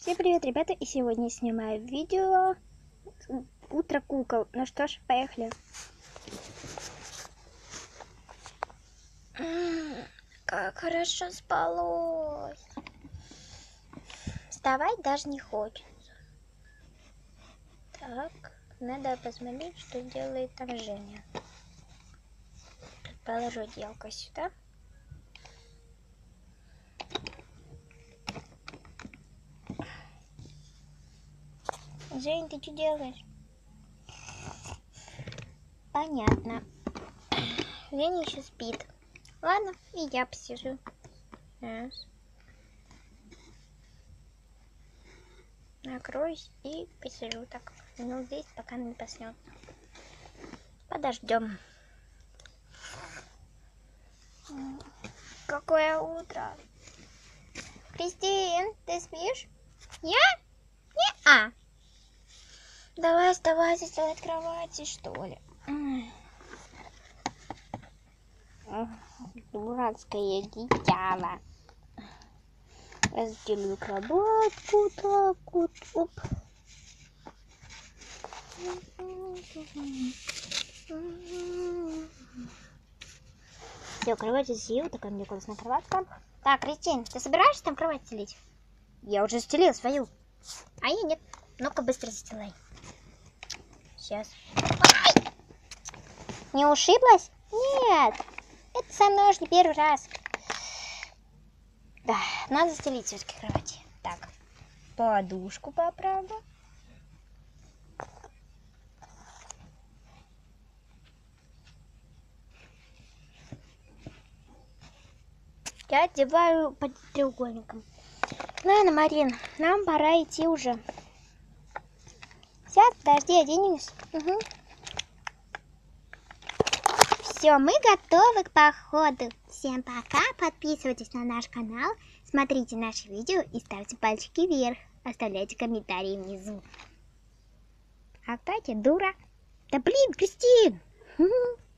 Всем привет, ребята, и сегодня я снимаю видео «Утро кукол». Ну что ж, поехали. Как хорошо спалось. Вставать даже не хочется. Так, надо посмотреть, что делает там Женя. Положу одеялко сюда. Жень, ты что делаешь? Понятно. Женя еще спит. Ладно, и я посижу. Раз. Накроюсь и посижу так. Ну, здесь пока не проснется. Подождем. Какое утро. Кристин, ты спишь? Я? Не-а. Давай вставай, сделать кровати, что ли. Дурацкое дитя. Разделю кроватку так вот. Оп. Все, кровать застелила, такая мне классная кроватка. Так, Кристин, ты собираешься там кровать стелить? Я уже стелила свою. А я нет. Ну-ка быстро застилай. Сейчас. Ай! Не ушиблась? Нет. Это со мной уже не первый раз. Да, надо застелить все-таки кровати. Так, подушку поправлю. Я одеваю под треугольником. Ладно, Марин, нам пора идти уже. Сейчас, подожди, оденемся. Угу. Все, мы готовы к походу. Всем пока, подписывайтесь на наш канал, смотрите наши видео и ставьте пальчики вверх. Оставляйте комментарии внизу. А Катя дура. Да блин, Кристин!